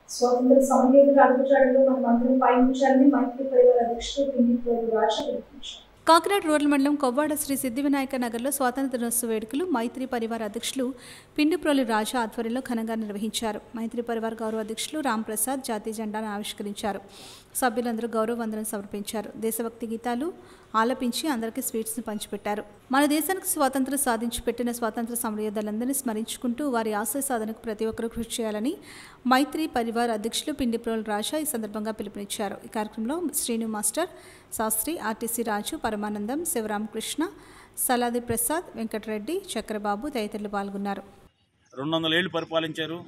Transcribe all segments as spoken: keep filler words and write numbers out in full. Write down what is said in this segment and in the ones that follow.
స్వాతంత్ర సమరయోధుల అడుగుజాడల్లో మనమందరం పయనించాలని మైత్రి పరివార అధ్యక్షుడు పిండిప్రోలు రాజా పిలుపునిచ్చారు. కాకినాడ రూరల్ మండలం కొవ్వాడ శ్రీ సిద్ధివినాయక నగర్లో స్వాతంత్ర దినోత్సవ వేడుకలు మైత్రి పరివార అధ్యక్షులు పిండిప్రోలు రాజా ఆధ్వర్యంలో ఘనంగా నిర్వహించారు. మైత్రి పరివార గౌరవ అధ్యక్షులు రామ్ ప్రసాద్ జాతీయ జెండాను ఆవిష్కరించారు. సభ్యులందరూ గౌరవ వందనం సమర్పించారు. దేశభక్తి గీతాలు ఆలపించి అందరికీ స్వీట్స్ను పంచిపెట్టారు. మన దేశానికి స్వాతంత్రం సాధించి పెట్టిన స్వాతంత్ర సమరయోధులందరినీ స్మరించుకుంటూ వారి ఆశయ సాధనకు ప్రతి ఒక్కరూ కృషి చేయాలని మైత్రి పరివార అధ్యక్షులు పిండిప్రోలు రాజా ఈ సందర్భంగా పిలుపునిచ్చారు. ఈ కార్యక్రమంలో శ్రీను మాస్టర్, శాస్త్రి, ఆర్టీసీ రాజు, పరమానందం, శివరామకృష్ణ, సలాది ప్రసాద్, వెంకటరెడ్డి, చక్రబాబు తదితరులు పాల్గొన్నారు. రెండు వందల ఏళ్ళు పరిపాలించారు.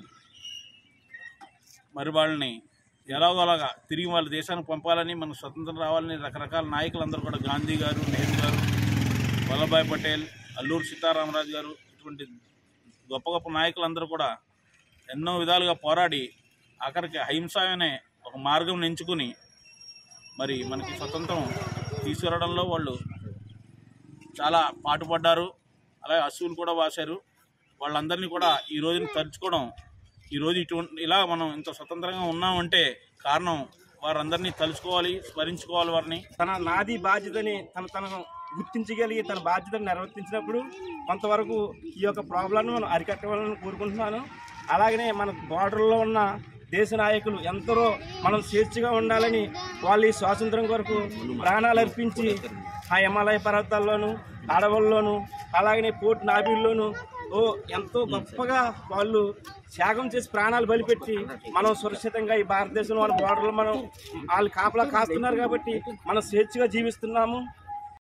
మరి వాళ్ళని ఎలాగోలాగా తిరిగి వాళ్ళ దేశానికి పంపాలని, మనకు స్వతంత్రం రావాలని రకరకాల నాయకులందరూ కూడా గాంధీ గారు, నెహ్రూ గారు, వల్లభాయ్ పటేల్, అల్లూరి సీతారామరాజు గారు ఇటువంటి గొప్ప గొప్ప నాయకులందరూ కూడా ఎన్నో విధాలుగా పోరాడి ఆఖరికి అహింస అనే ఒక మార్గం ఎంచుకుని మరి మనకి స్వతంత్రం తీసుకురావడంలో వాళ్ళు చాలా పాటుపడ్డారు. అలాగే అసువులు కూడా వాశారు. వాళ్ళందరినీ కూడా ఈ రోజుని తలుచుకోవడం, ఈరోజు ఇటువంటి ఇలా మనం ఇంత స్వతంత్రంగా ఉన్నామంటే కారణం వారందరినీ తలుచుకోవాలి, స్మరించుకోవాలి. వారిని తన నాది బాధ్యతని తన తనను గుర్తించగలిగి తన బాధ్యతను నిర్వర్తించినప్పుడు కొంతవరకు ఈ యొక్క ప్రాబ్లంను మనం అరికట్టవాలని కోరుకుంటున్నాను. అలాగనే మన బోర్డర్లో ఉన్న దేశ నాయకులు ఎందరో మనం స్వేచ్ఛగా ఉండాలని వాళ్ళు ఈ స్వాతంత్రం కొరకు ప్రాణాలు అర్పించి ఆ హిమాలయ పర్వతాల్లోనూ, అడవుల్లోనూ, అలాగనే పోర్ట్ నాబీల్లోనూ ఓ ఎంతో గొప్పగా వాళ్ళు త్యాగం చేసి ప్రాణాలు బలిపెట్టి మనం సురక్షితంగా ఈ భారతదేశంలో మన బోర్డర్లో మనం వాళ్ళు కాపలా కాస్తున్నారు కాబట్టి మనం స్వేచ్ఛగా జీవిస్తున్నాము.